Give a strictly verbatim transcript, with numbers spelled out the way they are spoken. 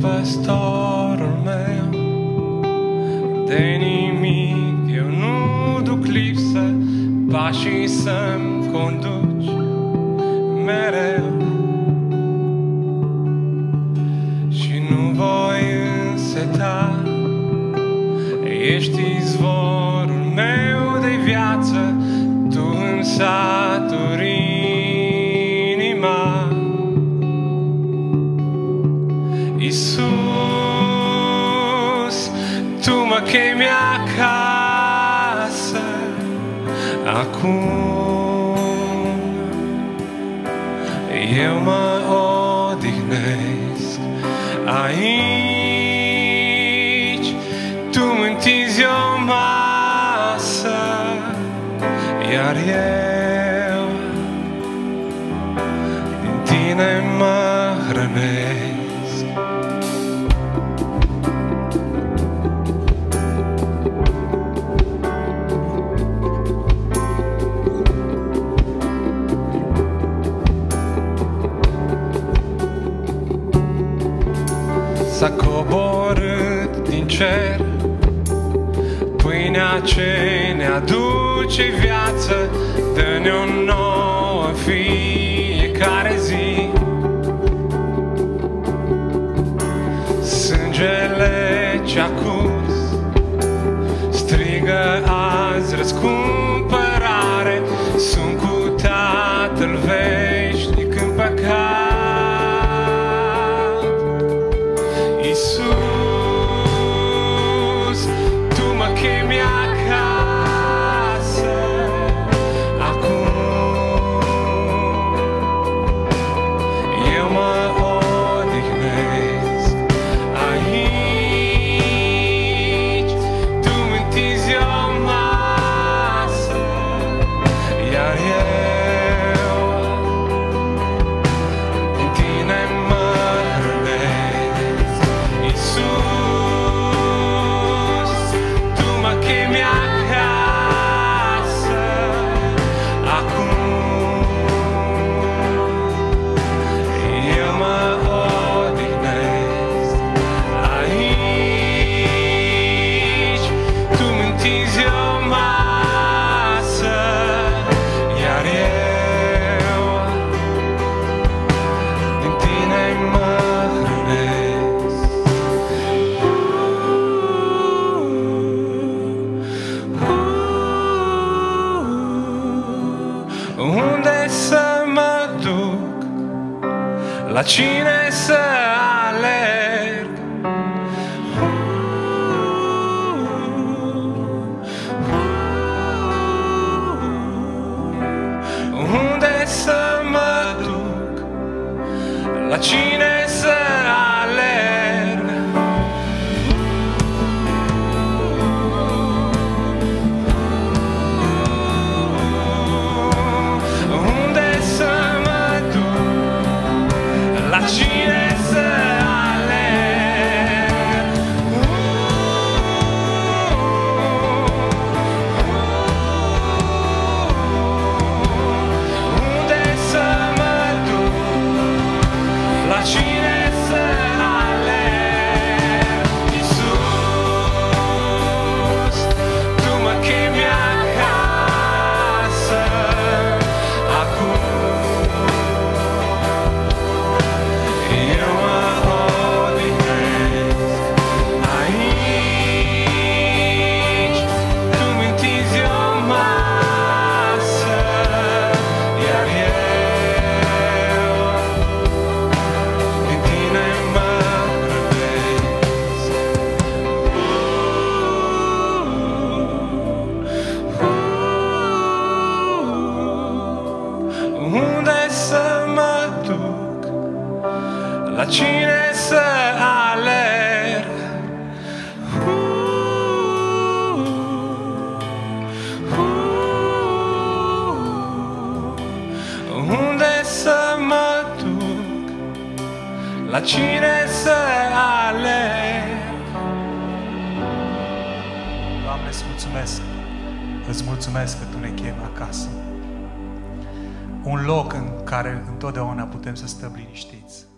păstorul meu, de nimic eu nu duc lipsă, pașii să-mi conduci mereu. Și nu voi înseta, ești izvorul meu de viață, tu îmi saturi inima. Iisus, tu mă chemi acasă acum, eu mă odihnesc aici, tu mă întinzi o masă, iar eu din tine mă hrănesc. S-a coborât din cer pâinea ce ne aduce viață, dă-ne o nouă fiecare zi. Sângele ce-a curs strigă azi răscumpărare, sunt cu Tatăl veșnic în păcat. Iisus, tu mă chemi acasă acum, eu mă odihnesc aici, tu mă întinzi o masă, iar eu în tine mă hrănesc. Iisus, tu mă chemi acasă acum, eu mă odihnesc aici, tu mă întinzi o masă, iar eu din tine mă hrănesc. Unde să mă duc? La cine să alerg? Unde să mă duc? La cine să alerg? Unde să mă duc? La cine să alerg? Unde să mă duc? La cine să alerg? Iisus, tu mă chemi acasă acum, eu mă odihnesc aici, tu mă întinzi o masă, iar eu din tine mă hrănesc. Unde să mă duc? La cine să alerg? Unde să mă duc? La cine să alerg? Doamne, îți mulțumesc. Îți mulțumesc că Tu ne chemi acasă. Un loc în care întotdeauna putem să stăm liniștiți.